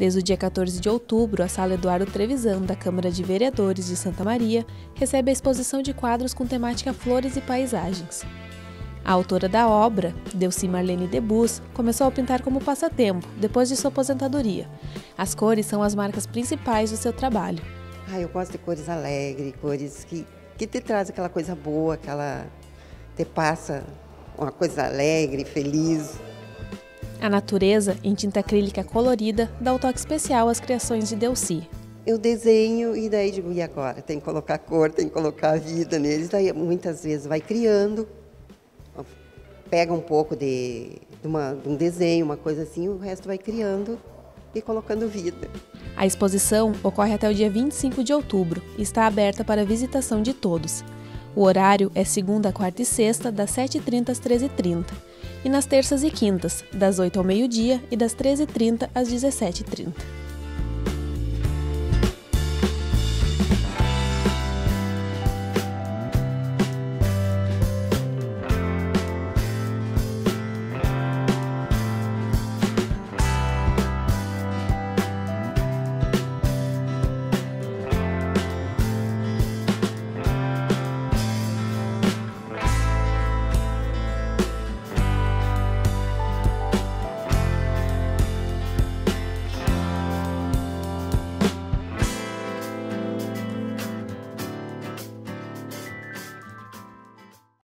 Desde o dia 14 de outubro, a Sala Eduardo Trevisan, da Câmara de Vereadores de Santa Maria, recebe a exposição de quadros com temática flores e paisagens. A autora da obra, Delcy Marlene Debus, começou a pintar como passatempo, depois de sua aposentadoria. As cores são as marcas principais do seu trabalho. Eu gosto de cores alegres, cores que te trazem aquela coisa boa, te passa uma coisa alegre, feliz. A natureza, em tinta acrílica colorida, dá o toque especial às criações de Delcy. Eu desenho e daí digo, e agora? Tem que colocar cor, tem que colocar vida neles. Daí muitas vezes vai criando, pega um pouco de um desenho, uma coisa assim, o resto vai criando e colocando vida. A exposição ocorre até o dia 25 de outubro e está aberta para visitação de todos. O horário é segunda, quarta e sexta, das 7h30 às 13h30. E nas terças e quintas, das 8 ao meio-dia e das 13h30 às 17h30.